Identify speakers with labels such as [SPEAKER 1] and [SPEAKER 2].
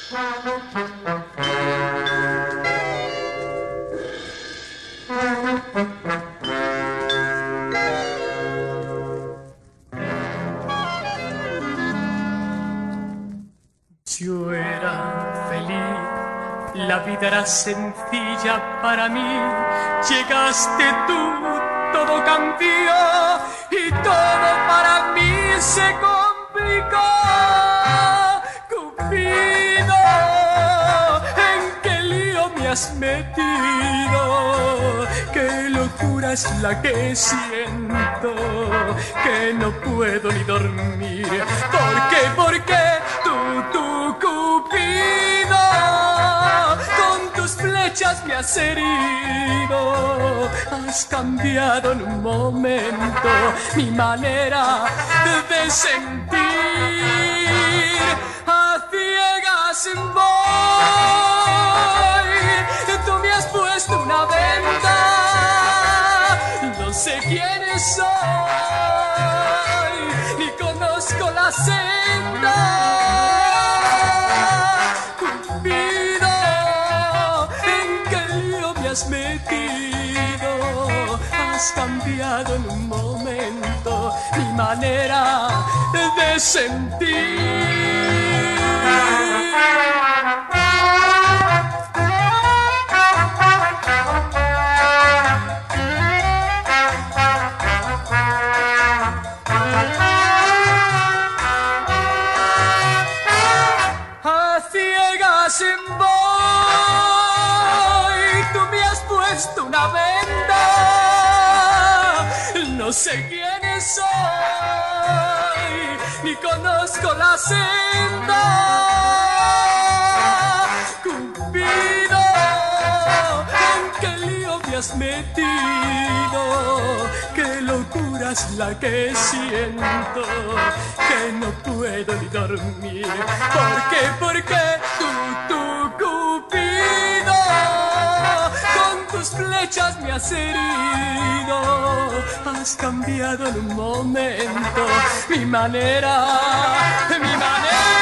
[SPEAKER 1] Yo era feliz, la vida era sencilla para mí. Llegaste tú, todo cambió y todo para mí se complicó. Cupido, ¿en qué lío me has metido? Qué locura es la que siento, que no puedo ni dormir. ¿Por qué? ¿Por qué? Tú, Cupido, con tus flechas me has herido. Has cambiado en un momento mi manera de sentir. A ciegas voy, tú me has puesto una venda. No sé quién soy, ni conozco la senda. Cupido, ¿en qué lío me has metido? Has cambiado en un momento mi manera de sentir. A ciegas voy, tú me has puesto una venda. No sé quién soy, ni conozco la senda. Cupido, ¿en qué lío me has metido? Qué locura es la que siento, que no puedo ni dormir. ¿Por qué? ¿Por qué? Tú, Cupido, con tus flechas me has herido. Has cambiado en un momento mi manera, mi manera.